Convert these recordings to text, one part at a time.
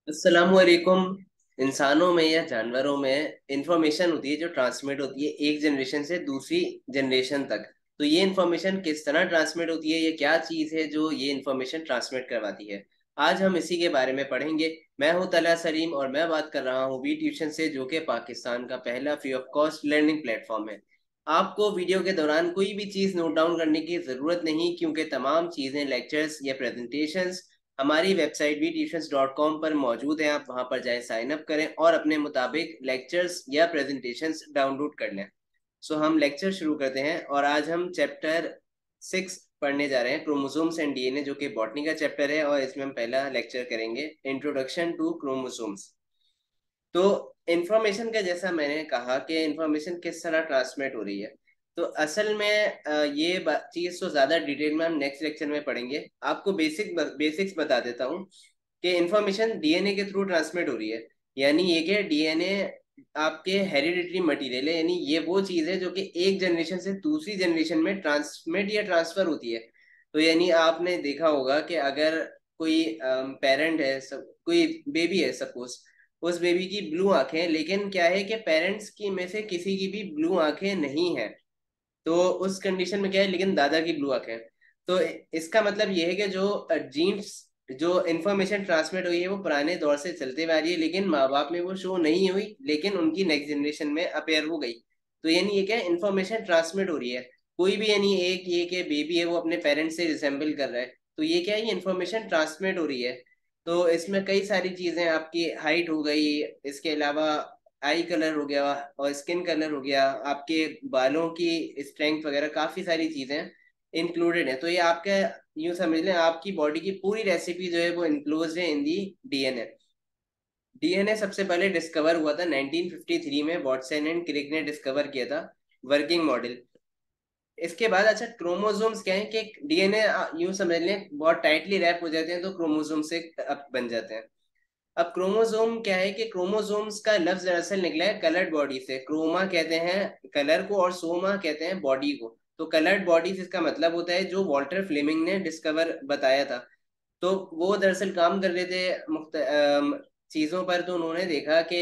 अस्सलामुअलैकुम। इंसानों में या जानवरों में इंफॉर्मेशन होती है जो ट्रांसमिट होती है एक जनरेशन से दूसरी जनरेशन तक। तो ये इंफॉर्मेशन किस तरह ट्रांसमिट होती है, ये क्या चीज़ है जो ये इंफॉर्मेशन ट्रांसमिट करवाती है, आज हम इसी के बारे में पढ़ेंगे। मैं हूं तला सलीम और मैं बात कर रहा हूं वी ट्यूशन से, जो कि पाकिस्तान का पहला free of cost learning platform है। आपको वीडियो के दौरान कोई भी चीज़ नोट डाउन करने की ज़रूरत नहीं, क्योंकि तमाम चीज़ें, लेक्चर्स या प्रेजेंटेशंस हमारी वेबसाइट vtutions.com पर मौजूद है। आप वहां पर जाएं, साइन अप करें और अपने मुताबिक लेक्चर्स या प्रेजेंटेशंस डाउनलोड कर लें। सो हम लेक्चर शुरू करते हैं और आज हम चैप्टर 6 पढ़ने जा रहे हैं, क्रोमोसोम्स एंड डीएनए, जो कि बॉटनी का चैप्टर है। और इसमें हम पहला लेक्चर करेंगे, इंट्रोडक्शन टू क्रोमोसोम्स। तो इंफॉर्मेशन का, जैसा मैंने कहा कि इंफॉर्मेशन किस तरह ट्रांसमिट हो रही है, तो असल में ये चीज़ तो ज़्यादा डिटेल में हम नेक्स्ट लेक्चर में पढ़ेंगे। आपको बेसिक्स बता देता हूँ कि इंफॉर्मेशन डीएनए के थ्रू ट्रांसमिट हो रही है। यानी ये कि डीएनए आपके हेरिडिटरी मटेरियल है, यानी ये वो चीज़ है जो कि एक जनरेशन से दूसरी जनरेशन में ट्रांसमिट या ट्रांसफर होती है। तो यानी आपने देखा होगा कि अगर कोई पेरेंट है, सब कोई बेबी है सपोज, उस बेबी की ब्लू आंखें हैं, लेकिन क्या है कि पेरेंट्स की में से किसी की भी ब्लू आंखें नहीं है। तो उस कंडीशन में क्या है, लेकिन दादा की ब्लू आंखें हैं। तो इसका मतलब ये है कि जो जीन्स, जो इन्फॉर्मेशन ट्रांसमिट हुई है वो पुराने दौर से चलते हुए आ रही है, लेकिन माँ बाप में वो शो नहीं हुई, लेकिन उनकी नेक्स्ट जनरेशन में अपेयर हो गई। तो यानी ये क्या है, इन्फॉर्मेशन ट्रांसमिट हो रही है। कोई भी, यानी एक ये कि बेबी है वो अपने पेरेंट्स से रिसेंबल कर रहा है, तो ये क्या है, ये इन्फॉर्मेशन ट्रांसमिट हो रही है। तो इसमें कई सारी चीजें, आपकी हाइट हो गई, इसके अलावा आई कलर हो गया और स्किन कलर हो गया, आपके बालों की स्ट्रेंथ वगैरह, काफी सारी चीजें इंक्लूडेड है। तो ये आपका, यूं समझ लें, आपकी बॉडी की पूरी रेसिपी जो है वो इंक्लूज है इन दी डीएनए। डीएनए सबसे पहले डिस्कवर हुआ था 1953 में, वॉटसन एंड क्रिक ने डिस्कवर किया था, वर्किंग मॉडल। इसके बाद अच्छा, क्रोमोसोम्स क्या है कि डीएनए यूं समझ लें बहुत टाइटली रैप हो जाते हैं, तो क्रोमोसोम से अब बन जाते हैं। अब क्रोमोसोम क्या है कि क्रोमोसोम्स का लफ्ज दरअसल निकला है कलर्ड बॉडी से। क्रोमा कहते हैं कलर को और सोमा कहते हैं बॉडी को। तो कलर्ड बॉडीज इसका मतलब होता है, जो वॉल्टर फ्लेमिंग ने डिस्कवर बताया था। तो वो दरअसल काम कर रहे थे चीजों पर। तो उन्होंने देखा कि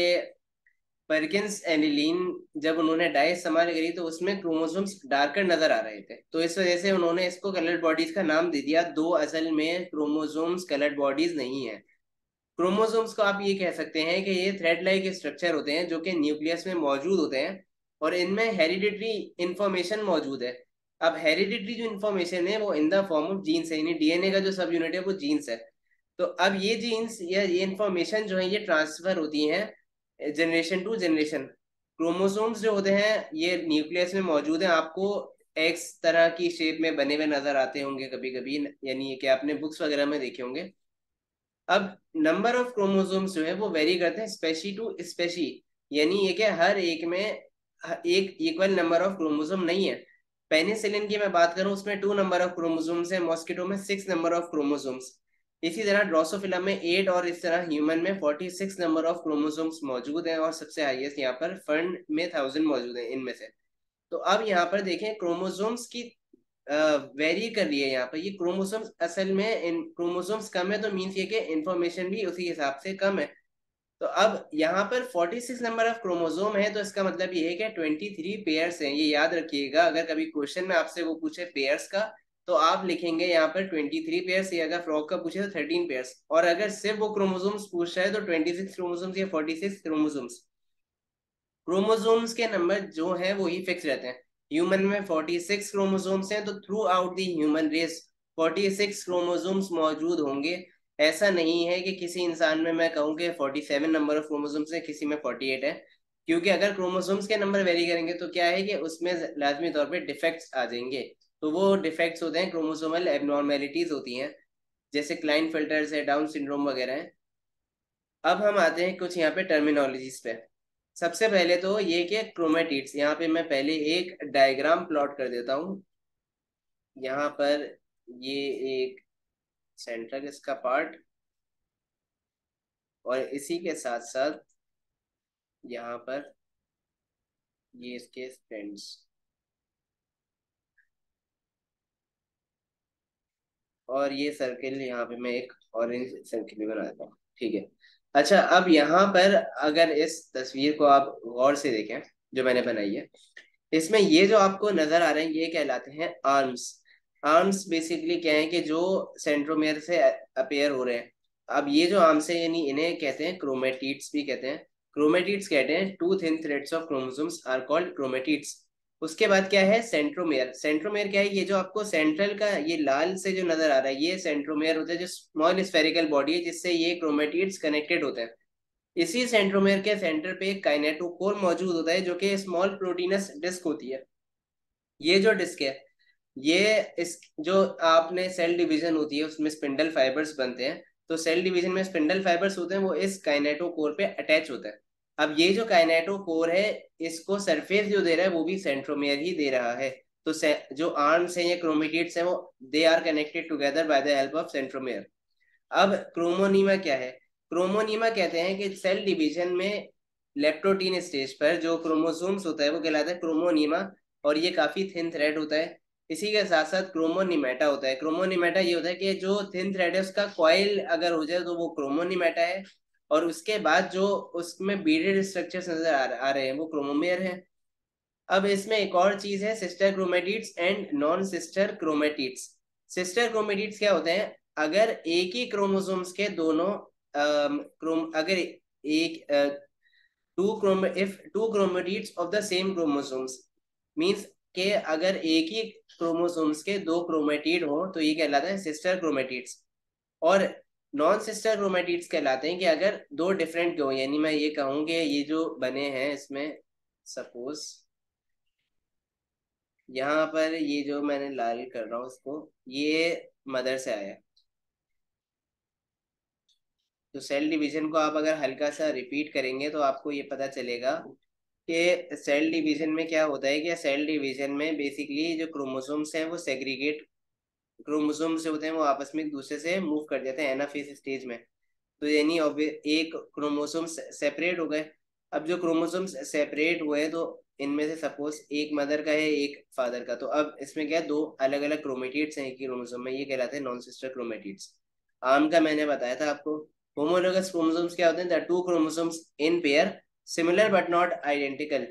परकिंस एनिलीन, जब उन्होंने डाई इस्तेमाल करी तो उसमें क्रोमोसोम्स डार्कर नजर आ रहे थे, तो इस वजह से उन्होंने इसको कलर्ड बॉडीज का नाम दे दिया। दो असल में क्रोमोसोम्स कलर्ड बॉडीज नहीं है। क्रोमोसोम्स को आप ये कह सकते हैं कि ये थ्रेड लाइक स्ट्रक्चर होते हैं जो कि न्यूक्लियस में मौजूद होते हैं, और इनमें हेरिडिटरी इंफॉर्मेशन मौजूद है। अब हेरिडिटरी जो इंफॉर्मेशन है वो in the form of genes है, यानी डीएनए का जो सब यूनिट है वो जीन्स है। तो अब ये जीन्स या ये इंफॉर्मेशन जो है ये ट्रांसफर होती है जनरेशन टू जनरेशन। क्रोमोसोम्स जो होते हैं ये न्यूक्लियस में मौजूद है। आपको एक्स तरह की शेप में बने हुए नजर आते होंगे कभी कभी, यानी ये कि आपने बुक्स वगैरह में देखे होंगे। अब नंबर ऑफ क्रोमोसोम्स जो है वो वेरी करते हैं स्पेशी टू स्पेशी, यानी ये कि हर एक में एक इक्वल नंबर ऑफ क्रोमोसोम नहीं है। पेनिसिलिन की मैं बात करूं, उसमें 2 नंबर ऑफ क्रोमोसोम्स है, मॉस्किटो में 6 नंबर ऑफ क्रोमोसोम्स। इसी तरह ड्रोसोफिला में 8, और इस तरह ह्यूमन में 46 नंबर ऑफ क्रोमोसोम्स मौजूद हैं, और सबसे हाईएस्ट यहाँ पर फर्न में 1000 मौजूद है इनमें से। तो अब यहाँ पर देखें, क्रोमोसोम्स की वेरी कर रही है यहाँ पर। ये क्रोमोसोम्स असल में, इन क्रोमोसोम्स कम है तो मीन्स ये कि इंफॉर्मेशन भी उसी हिसाब से कम है। तो अब यहाँ पर 46 नंबर ऑफ क्रोमोसोम है, तो इसका मतलब ये है कि 23 पेयर्स हैं। ये याद रखिएगा, अगर कभी क्वेश्चन में आपसे वो पूछे पेयर्स का, तो आप लिखेंगे यहाँ पर 23 पेयर्स, या अगर फ्रॉग का पूछे तो 13 पेयर्स, और अगर सिर्फ वो क्रोमोसोम्स पूछ रहा है तो 26 क्रोमोसोम्स या 46 क्रोमोसोम्स। क्रोमोसोम्स के नंबर जो हैं वो ही फिक्स रहते हैं। ह्यूमन में 46 क्रोमोसोम्स हैं, तो throughout the human race 46 chromosomes मौजूद होंगे। ऐसा नहीं है कि किसी इंसान में मैं कहूँ कि 47 नंबर ऑफ क्रोमोसोम्स है, किसी में 48 है। क्योंकि अगर क्रोमोसोम्स के नंबर वेरी करेंगे तो क्या है कि उसमें लाजमी तौर पे डिफेक्ट्स आ जाएंगे। तो वो डिफेक्ट्स होते हैं, क्रोमोसोमल एबनॉर्मेलिटीज होती हैं, जैसे क्लाइन फिल्टर्स है, डाउन सिंड्रोम वगैरह है। अब हम आते हैं कुछ यहाँ पे टर्मिनोलॉजीज पे। सबसे पहले तो ये कि क्रोमेटिड्स, यहाँ पे मैं पहले एक डायग्राम प्लॉट कर देता हूँ। यहाँ पर ये एक सेंट्रल इसका पार्ट, और इसी के साथ साथ यहाँ पर ये इसके स्ट्रैंड्स, और ये सर्किल यहाँ पे मैं एक ऑरेंज सर्किल भी बना देता हूँ, ठीक है। अच्छा, अब यहाँ पर अगर इस तस्वीर को आप गौर से देखें जो मैंने बनाई है, इसमें ये जो आपको नजर आ रहे हैं ये कहलाते हैं आर्म्स। आर्म्स बेसिकली क्या है कि जो सेंट्रोमियर से अपेयर हो रहे हैं। अब ये जो आर्म्स है यानी इन्हें कहते हैं क्रोमेटिड्स भी कहते हैं। क्रोमेटिड्स कहते हैं two thin threads of chromosomes are called chromatids. उसके बाद क्या है सेंट्रोमेयर। सेंट्रोमेयर क्या है, ये जो आपको सेंट्रल का ये लाल से जो नजर आ रहा है ये सेंट्रोमेयर होता है, जो स्मॉल स्फेरिकल बॉडी है जिससे ये क्रोमेटिड्स कनेक्टेड होते हैं। इसी सेंट्रोमेयर के सेंटर पे एक काइनेटोकोर मौजूद होता है जो कि स्मॉल प्रोटीनस डिस्क होती है। ये जो डिस्क है ये इस जो आपने सेल डिवीजन होती है उसमें स्पिंडल फाइबर्स बनते हैं। तो सेल डिवीजन में स्पिंडल फाइबर्स होते हैं वो इस काइनेटोकोर पे अटैच होते हैं। अब ये जो काइनेटोकोर है इसको सरफेस जो दे रहा है वो भी सेंट्रोमेयर ही दे रहा है। तो जो आर्म्स हैं या क्रोमेटिड्स हैं वो they are connected together by the help of centromere. अब क्रोमोनीमा क्या है। क्रोमोनीमा कहते हैं कि सेल डिवीजन में लेप्टोटीन स्टेज पर जो क्रोमोसोम्स होता है वो कहलाता है क्रोमोनीमा। और ये काफी थिन थ्रेड होता है। इसी के साथ साथ क्रोमोनीमेटा होता है। क्रोमोनीमेटा ये होता है कि जो थिन थ्रेड है उसका कॉइल अगर हो जाए तो वो क्रोमोनीमेटा है। और उसके बाद जो उसमें बीडेड स्ट्रक्चर्स नजर आ रहे हैं वो क्रोमोमेयर है। अब इसमें एक और चीज है sister chromatids and non sister chromatids. Sister chromatids क्या होते हैं, अगर एक ही क्रोमोसोम्स के दोनों क्रोम अगर एक two chrome if two chromatids of the same chromosomes means के अगर एक ही क्रोमोसोम्स के दो क्रोमेटिड हो तो ये कहलाता है सिस्टर क्रोमेटिड्स। और नॉन सिस्टर क्रोमेटिड्स कहलाते हैं कि अगर दो डिफरेंट के हो, यानी मैं ये कहूँ कि ये जो बने हैं इसमें सपोज यहाँ पर ये जो मैंने लाल कर रहा हूँ उसको ये मदर से आया। तो सेल डिवीजन को आप अगर हल्का सा रिपीट करेंगे तो आपको ये पता चलेगा कि सेल डिवीजन में क्या होता है कि सेल डिवीजन में बेसिकली जो क्रोमोसोम्स हैं वो सेग्रीगेट क्रोमोसोम्स जो होते हैं वो आपस में एक दूसरे से मूव कर जाते हैं एनाफेज स्टेज में। तो यानी एक क्रोमोसोम सेपरेट हो गए। अब जो क्रोमोसोम सेपरेट हुए तो इनमें से सपोज एक मदर का है एक फादर का, तो अब इसमें क्या है दो अलग अलग क्रोमेटिड्स हैं एक ही क्रोमोसोम में, ये कहलाते हैं नॉन सिस्टर क्रोमेटिड्स। आम का मैंने बताया था आपको। होमोलोगस क्रोमोसोम्स क्या होते हैं, the two chromosomes in pair similar but not identical.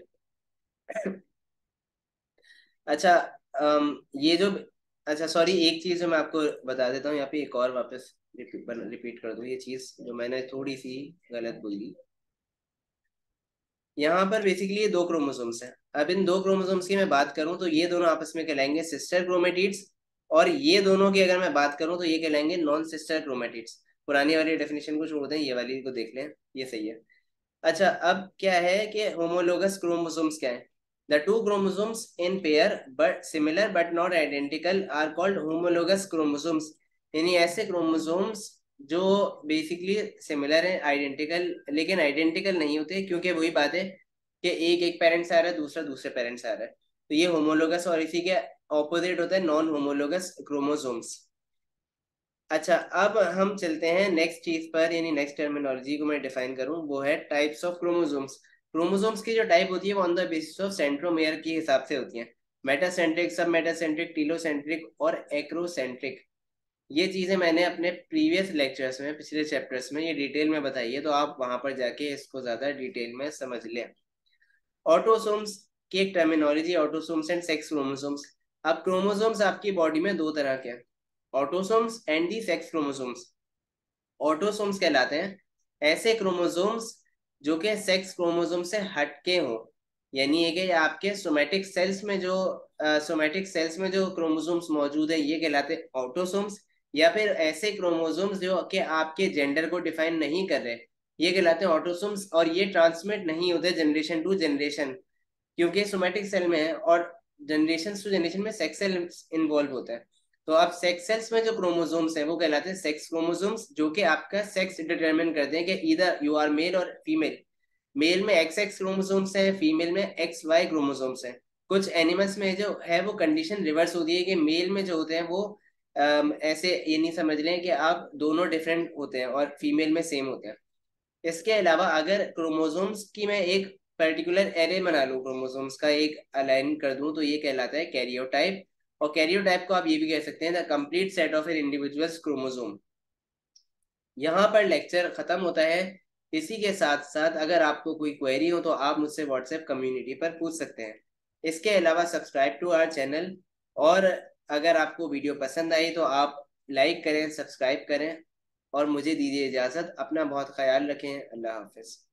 अच्छा, ये जो अच्छा सॉरी एक चीज जो मैं आपको बता देता हूँ यहाँ पे एक और वापस रिपीट कर दूँ ये चीज जो मैंने थोड़ी सी गलत बोली। यहाँ पर बेसिकली ये दो क्रोमोसोम्स हैं। अब इन दो क्रोमोसोम्स की मैं बात करूं तो ये दोनों आपस में कहलाएंगे सिस्टर क्रोमेटिड्स। और ये दोनों की अगर मैं बात करूं तो ये कहलाएंगे नॉन सिस्टर क्रोमेटिड्स। पुरानी वाली डेफिनेशन को छोड़ दें, ये वाली को देख लें, ये सही है। अच्छा, अब क्या है कि होमोलोगस क्रोमोसोम्स क्या है, the two chromosomes in pair but similar but not identical are called homologous chromosomes. यानी ऐसे क्रोमोसोम्स जो बेसिकली सिमिलर है आइडेंटिकल लेकिन आइडेंटिकल नहीं होते, क्योंकि वही बात है कि एक एक पेरेंट से आ रहा है दूसरा दूसरे पेरेंट से आ रहा है। तो ये होमोलोगस और इसी के ऑपोजिट होता है नॉन होमोलोगस क्रोमोसोम्स। अच्छा, अब हम चलते हैं नेक्स्ट चीज पर, यानी नेक्स्ट टर्मिनोलॉजी को मैं डिफाइन करूं वो है टाइप्स ऑफ क्रोमोसोम्स। क्रोमोसोम्स की जो टाइप होती है वो on the basis of centromere के हिसाब से होती है। मेटासेंट्रिक, सब मेटासेंट्रिक, टीलोसेंट्रिक और एक्रोसेंट्रिक। ये चीजें मैंने अपने प्रीवियस लेक्चर्स में पिछले चैप्टर्स में ये डिटेल में बताई है, तो आप वहां पर जाके इसको ज्यादा डिटेल में समझ लें। ऑटोसोम्स की एक terminology, autosomes and sex chromosomes. अब क्रोमोसोम्स आपकी बॉडी में दो तरह के हैं, autosomes and the sex chromosomes. Autosomes कहलाते हैं ऐसे क्रोमोसोम्स जो कि सेक्स क्रोमोसोम से हटके हों। यानी है कि आपके सोमेटिक सेल्स में जो क्रोमोसोम्स मौजूद है ये कहलाते हैं ऑटोसोम्स। या फिर ऐसे क्रोमोसोम्स जो कि आपके जेंडर को डिफाइन नहीं कर रहे ये कहलाते हैं ऑटोसोम्स, और ये ट्रांसमिट नहीं होते जनरेशन टू जनरेशन क्योंकि सोमेटिक सेल में है, और जनरेशन टू जनरेशन में सेक्स सेल इन्वॉल्व होता है। तो आप सेक्स सेल्स में जो क्रोमोसोम्स हैं वो कहलाते हैं सेक्स क्रोमोसोम्स, जो कि आपका सेक्स डिटरमिन करते हैं कि इधर यू आर मेल और फीमेल। मेल में एक्स एक्स क्रोमोसोम्स हैं, फीमेल में एक्स वाई क्रोमोसोम्स हैं। कुछ एनिमल्स में जो है वो कंडीशन रिवर्स होती है कि मेल में जो होते हैं वो ऐसे ये नहीं समझ लें कि आप दोनों डिफरेंट होते हैं और फीमेल में सेम होते हैं। इसके अलावा अगर क्रोमोसोम्स की मैं एक पर्टिकुलर एरे बना लूँ, क्रोमोसोम्स का एक अलाइन कर दूं तो ये कहलाता है कैरियोटाइप। और कैरियोटाइप को आप ये भी कह सकते हैं the complete set of an individual's chromosome. यहाँ पर लेक्चर खत्म होता है। इसी के साथ साथ अगर आपको कोई क्वेरी हो तो आप मुझसे व्हाट्सएप कम्युनिटी पर पूछ सकते हैं। इसके अलावा सब्सक्राइब टू आवर चैनल, और अगर आपको वीडियो पसंद आई तो आप लाइक करें, सब्सक्राइब करें, और मुझे दीजिए इजाज़त। अपना बहुत ख्याल रखें। अल्लाह हाफिज़।